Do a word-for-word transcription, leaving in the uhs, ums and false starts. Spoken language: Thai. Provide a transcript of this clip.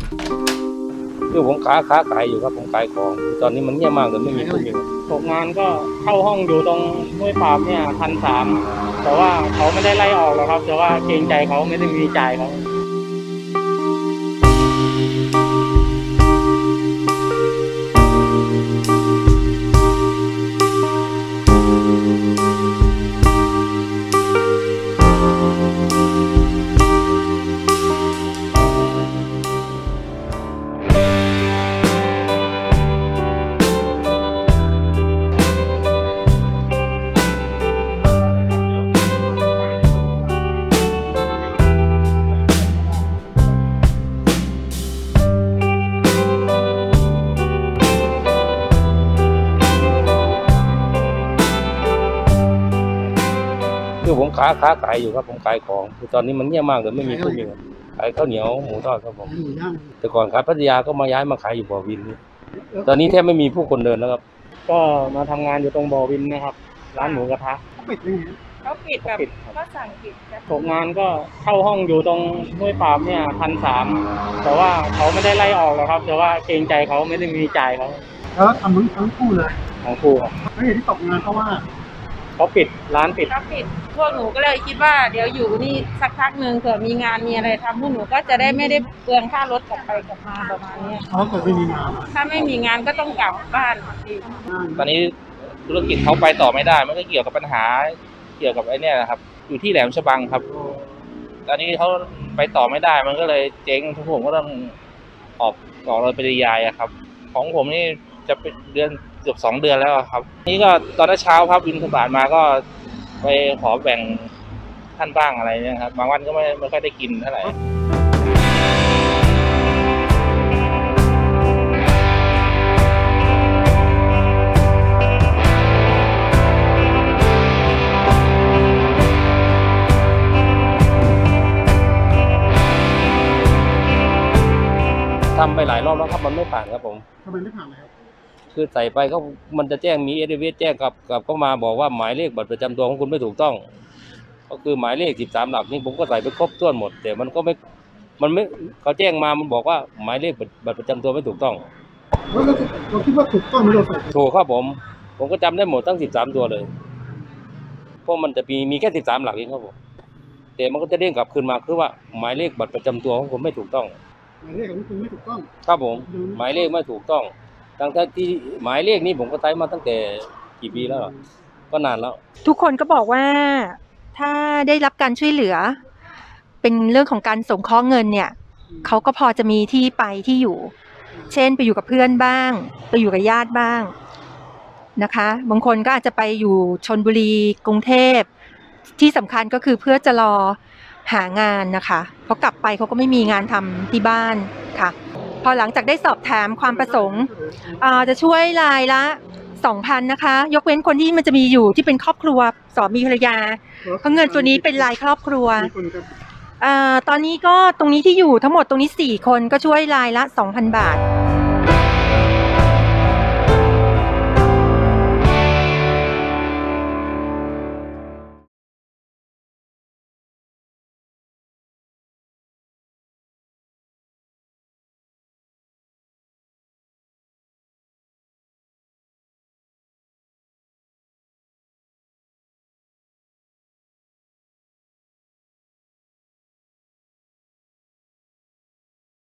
คือผมค้าค้าขายอยู่ครับผมขายของตอนนี้มันเงียบมากเลยไม่มีคนอยู่ตกงานก็เข้าห้องอยู่ตรงห้วยปราบเนี่ยพันสามแต่ว่าเขาไม่ได้ไล่ออกหรอกครับแต่ว่าเกรงใจเขาไม่ได้มีจ่ายเขาคือผมค้าค้าขายอยู่ครับผมขายของตอนนี้มันเงียบมากเลยไม่มีคนอยู่ขายข้าวเหนียวหมูทอดครับผมแต่ก่อนขายพัทยาก็มาย้ายมาขายอยู่บ่อวินตอนนี้แทบไม่มีผู้คนเดินแล้วครับก็มาทำงานอยู่ตรงบ่อวินนะครับร้านหมูกระทะเขาปิดเลยเขาปิดแบบเขาสั่งปิดตกงานก็เข้าห้องอยู่ตรงห้วยปราบเนี่ยพันสามแต่ว่าเขาไม่ได้ไล่ออกหรอกครับแต่ว่าเกรงใจเขาไม่ได้มีจ่ายเขาแล้วทำทั้งทั้งคู่เลยของคู่ครับแล้วเหตุที่ตกงานเพราะว่าเขาปิดร้านปิดเขาปิดพวกหนูก็เลยคิดว่าเดี๋ยวอยู่นี่สักพักหนึ่งเผื่อมีงานมีอะไรทำพวกหนูก็จะได้ไม่ได้เปลืองค่ารถกลับไปกลับมาประมาณนี้เขาเกิดไม่มีงานถ้าไม่มีงานก็ต้องกลับบ้านตอนนี้ธุรกิจเขาไปต่อไม่ได้มันก็เกี่ยวกับปัญหาเกี่ยวกับไอ้นี่นะครับอยู่ที่แหลมฉบังครับตอนนี้เขาไปต่อไม่ได้มันก็เลยเจ๊งทุกผมก็ต้องออกออกเลยปริยายครับของผมนี่จะเป็นเดือนเกือบสองเดือนแล้วครับนี่ก็ตอนเช้าครับบินสบานมาก็ไปขอแบ่งท่านบ้างอะไรเนี่ยครับบางวันก็ไม่ไม่ค่อยได้กินเท่าไหร่ทำไปหลายรอบแล้วครับมันไม่ผ่านครับผมทำไมไม่ผ่านเลยครับคือใส่ไปก็มันจะแจ้งมีเอเดเวสแจ้งกับกับก็มาบอกว่าหมายเลขบัตรประจำตัวของคุณไม่ถูกต้องก็คือหมายเลขสิบสามหลักนี่ผมก็ใส่ไปครบถ้วนหมดแต่มันก็ไม่มันไม่เขาแจ้งมามันบอกว่าหมายเลขบัตรประจำตัวไม่ถูกต้องแล้วเราคิดว่าถูกต้องไหมเราใส่ถูกครับผมผมก็จำได้หมดทั้งสิบสามตัวเลยเพราะมันจะมีมีแค่สิบสามหลักเองครับผมแต่มันก็จะเด้งกลับคืนมาคือว่าหมายเลขบัตรประจำตัวของผมไม่ถูกต้องหมายเลขของคุณไม่ถูกต้องครับผมหมายเลขไม่ถูกต้องตั้งแต่ที่หมายเลขนี้ผมก็ใช้มาตั้งแต่กี่ปีแล้วก็นานแล้วทุกคนก็บอกว่าถ้าได้รับการช่วยเหลือเป็นเรื่องของการสงเคราะห์เงินเนี่ยเขาก็พอจะมีที่ไปที่อยู่เช่นไปอยู่กับเพื่อนบ้างไปอยู่กับญาติบ้างนะคะบางคนก็อาจจะไปอยู่ชลบุรีกรุงเทพที่สำคัญก็คือเพื่อจะรอหางานนะคะเพราะกลับไปเขาก็ไม่มีงานทำที่บ้านค่ะพอหลังจากได้สอบถามความประสงค์จะช่วยรายละสองพันนะคะยกเว้นคนที่มันจะมีอยู่ที่เป็นครอบครัวสามีภรรยาเพราะเงินตัวนี้เป็นรายครอบครัวตอนนี้ก็ตรงนี้ที่อยู่ทั้งหมดตรงนี้สี่คนก็ช่วยรายละ สองพัน บาท